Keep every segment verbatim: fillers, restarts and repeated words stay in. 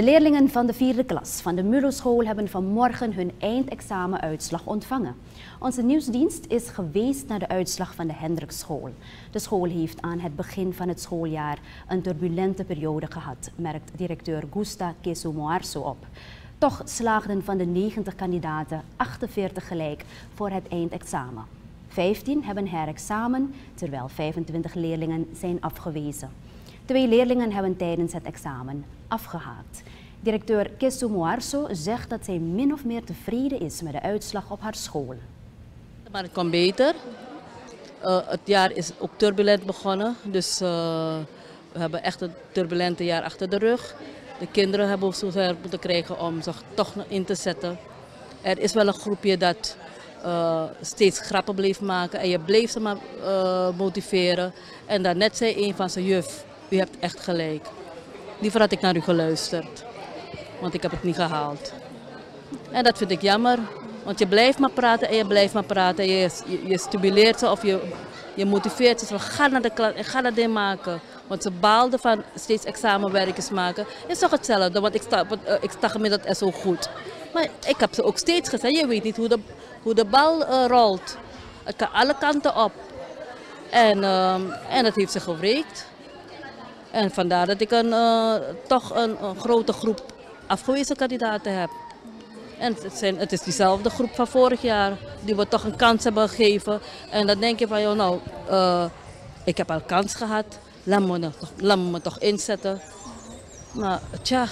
De leerlingen van de vierde klas van de Mullo-school hebben vanmorgen hun eindexamenuitslag ontvangen. Onze nieuwsdienst is geweest naar de uitslag van de Hendrikschool. De school heeft aan het begin van het schooljaar een turbulente periode gehad, merkt directeur Gusta Kesu-Moarso op. Toch slaagden van de negentig kandidaten achtenveertig gelijk voor het eindexamen. vijftien hebben herexamen, terwijl vijfentwintig leerlingen zijn afgewezen. Twee leerlingen hebben tijdens het examen afgehaakt. Directeur Kesu-Moarso zegt dat zij min of meer tevreden is met de uitslag op haar school. Maar het komt beter. Uh, het jaar is ook turbulent begonnen, dus uh, we hebben echt een turbulente jaar achter de rug. De kinderen hebben zover moeten krijgen om zich toch in te zetten. Er is wel een groepje dat uh, steeds grappen bleef maken en je bleef ze maar uh, motiveren. En daarnet zei een van zijn juf, u hebt echt gelijk. Liever had ik naar u geluisterd, want ik heb het niet gehaald. En dat vind ik jammer, want je blijft maar praten en je blijft maar praten. Je, je, je stimuleert ze of je, je motiveert ze. Ga naar de klas en ga dat ding maken. Want ze baalden van steeds examenwerkjes maken. Is toch hetzelfde, want ik sta, ik sta gemiddeld er zo goed. Maar ik heb ze ook steeds gezegd, je weet niet hoe de, hoe de bal uh, rolt. Het kan alle kanten op. En, uh, en dat heeft zich gewreekt. En vandaar dat ik een, uh, toch een, een grote groep afgewezen kandidaten heb. En het, zijn, het is diezelfde groep van vorig jaar, die we toch een kans hebben gegeven. En dan denk je van, joh, nou, uh, ik heb al kans gehad, laat me, laat me me toch inzetten. Maar tja,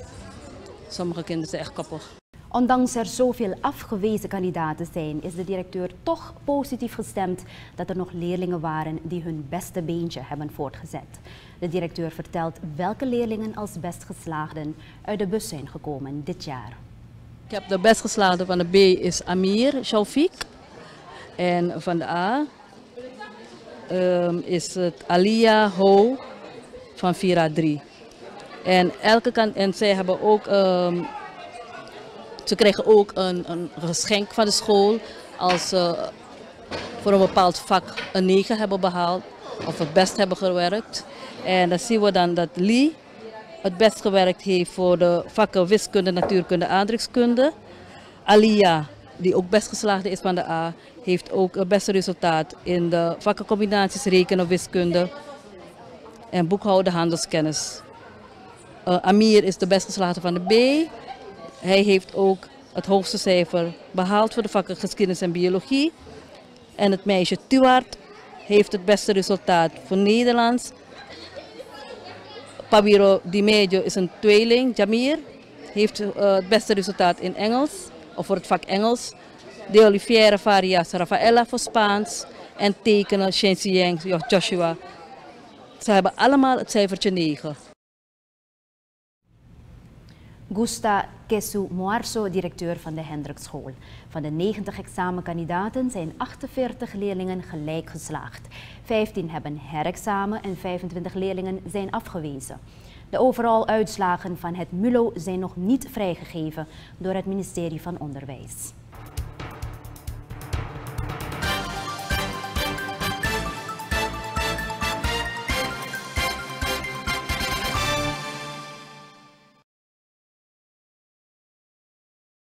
sommige kinderen zijn echt kapot. Ondanks er zoveel afgewezen kandidaten zijn, is de directeur toch positief gestemd dat er nog leerlingen waren die hun beste beentje hebben voortgezet. De directeur vertelt welke leerlingen als best geslaagden uit de bus zijn gekomen dit jaar. Ik heb de best geslaagde van de B is Amir Shaufik. En van de A um, is het Alia Ho van vier A drie. En, elke kan, en zij hebben ook, um, ze krijgen ook een, een geschenk van de school als ze voor een bepaald vak een negen hebben behaald of het best hebben gewerkt. En dan zien we dan dat Lee het best gewerkt heeft voor de vakken wiskunde, natuurkunde, aardrijkskunde. Alia, die ook best geslaagde is van de A, heeft ook het beste resultaat in de vakkencombinaties rekenen, wiskunde en boekhouden, handelskennis. Uh, Amir is de best geslaagde van de B. Hij heeft ook het hoogste cijfer behaald voor de vakken geschiedenis en biologie. En het meisje Tuart heeft het beste resultaat voor Nederlands. Pabiro Di Medio is een tweeling, Jamir, heeft uh, het beste resultaat in Engels, of voor het vak Engels. De Olivière Farias Rafaela voor Spaans en tekenen Shenxiang Joshua. Ze hebben allemaal het cijfertje negen. Gusta Kesu-Moarso, directeur van de Hendrikschool. Van de negentig examenkandidaten zijn achtenveertig leerlingen gelijk geslaagd. vijftien hebben herexamen en vijfentwintig leerlingen zijn afgewezen. De overal uitslagen van het Mullo zijn nog niet vrijgegeven door het ministerie van Onderwijs.